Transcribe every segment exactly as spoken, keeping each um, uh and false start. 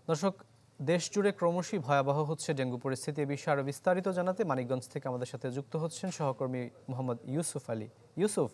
দর্শক, দেশ জুড়ে ক্রমশই ভয়াবহ হচ্ছে ডেঙ্গু পরিস্থিতি। এ বিষয়ে আরো বিস্তারিত জানাতে মানিকগঞ্জ থেকে আমাদের সাথে যুক্ত হচ্ছেন সহকর্মী মোহাম্মদ ইউসুফ আলী। ইউসুফ,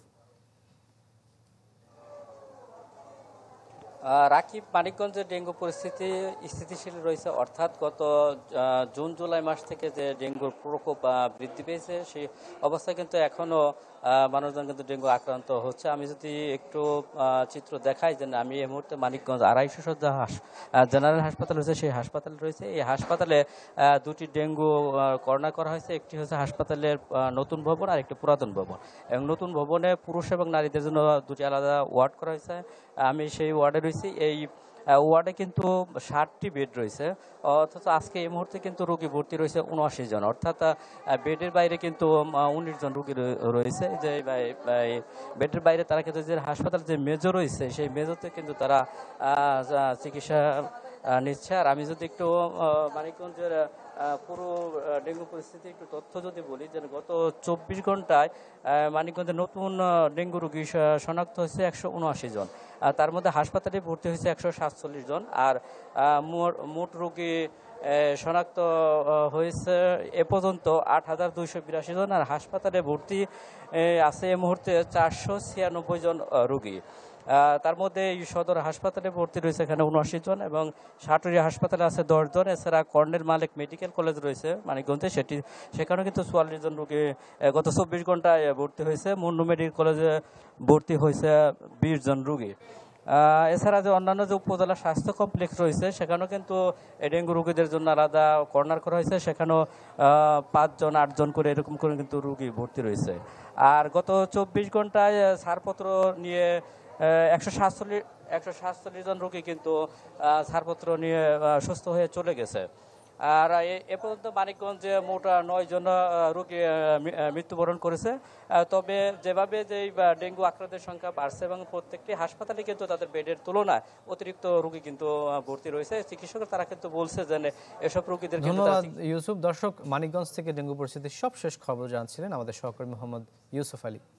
রাকিব, মানিকগঞ্জের ডেঙ্গু পরিস্থিতি স্থিতিশীল রয়েছে, অর্থাৎ গত জুন জুলাই মাস থেকে যে ডেঙ্গুর প্রকোপ বৃদ্ধি পেয়েছে সেই অবস্থায় কিন্তু এখনও মানুষজন কিন্তু ডেঙ্গু আক্রান্ত হচ্ছে। আমি যদি একটু চিত্র দেখাই, যে আমি এই মুহূর্তে মানিকগঞ্জ আড়াইশো শয্যা জেনারেল হাসপাতাল রয়েছে, সেই হাসপাতাল রয়েছে। এই হাসপাতালে দুটি ডেঙ্গু কর্নার করা হয়েছে। একটি হচ্ছে হাসপাতালের নতুন ভবন আর একটি পুরাতন ভবন, এবং নতুন ভবনে পুরুষ এবং নারীদের জন্য দুটি আলাদা ওয়ার্ড করা হয়েছে। আমি সেই ওয়ার্ডে রয়েছি। এই ওয়ার্ডে কিন্তু ষাটটি বেড রয়েছে, অথচ আজকে এই মুহূর্তে কিন্তু রোগী ভর্তি রয়েছে উনআশি জন, অর্থাৎ বেডের বাইরে কিন্তু উনিশ জন রোগী রয়েছে। যে বেডের বাইরে তারা কিন্তু যে হাসপাতাল যে মেজো রয়েছে, সেই মেজোতে কিন্তু তারা চিকিৎসা নিচ্ছে। আর আমি যদি একটু মানিকগঞ্জের পুরো ডেঙ্গু পরিস্থিতি একটু তথ্য যদি বলি, যে গত চব্বিশ ঘন্টায় মানিকগঞ্জে নতুন ডেঙ্গু রোগী শনাক্ত হয়েছে একশো উনআশি জন। তার মধ্যে হাসপাতালে ভর্তি হয়েছে একশো সাতচল্লিশ জন, আর মোট রোগী শনাক্ত হয়েছে এ পর্যন্ত আট হাজার দুইশো বিরাশি জন, আর হাসপাতালে ভর্তি আছে এ মুহূর্তে চারশো ছিয়ানব্বই জন রোগী। তার মধ্যে এই সদর হাসপাতালে ভর্তি রয়েছে এখানে উনআশি জন, এবং সাটুরিয়া হাসপাতালে আছে দশ জন। এছাড়া কর্নেল মালিক মেডিকেল কলেজ রয়েছে মানিকগঞ্জে, সেটি সেখানেও কিন্তু চুয়াল্লিশ জন রোগী গত চব্বিশ ঘন্টায় ভর্তি হয়েছে। মুন্নু মেডিকেল কলেজে ভর্তি হয়েছে বিশ জন রোগী। এছাড়া যে অন্যান্য যে উপজেলা স্বাস্থ্য কমপ্লেক্স রয়েছে, সেখানেও কিন্তু ডেঙ্গু রোগীদের জন্য আলাদা কর্নার করা হয়েছে, সেখানেও পাঁচজন আটজন করে এরকম করে কিন্তু রোগী ভর্তি রয়েছে। আর গত চব্বিশ ঘন্টায় ছাড়পত্র নিয়ে একশো সাতচল্লিশ একশো সাতচল্লিশ জন রোগী কিন্তু ছাড়পত্র নিয়ে সুস্থ হয়ে চলে গেছে। আর এ পর্যন্ত মানিকগঞ্জে মোট নয় জন রোগী মৃত্যুবরণ করেছে। তবে যেভাবে যে ডেঙ্গু আক্রান্তের সংখ্যা বাড়ছে, এবং প্রত্যেকটি হাসপাতালে কিন্তু তাদের বেডের তুলনায় অতিরিক্ত রোগী কিন্তু ভর্তি রয়েছে, চিকিৎসক তারা কিন্তু বলছে যে এসব রোগীদের। ধন্যবাদ ইউসুফ। দর্শক, মানিকগঞ্জ থেকে ডেঙ্গু পরিস্থিতির সবশেষ খবর জানছিলেন আমাদের সহকর্মী মোহাম্মদ ইউসুফ আলী।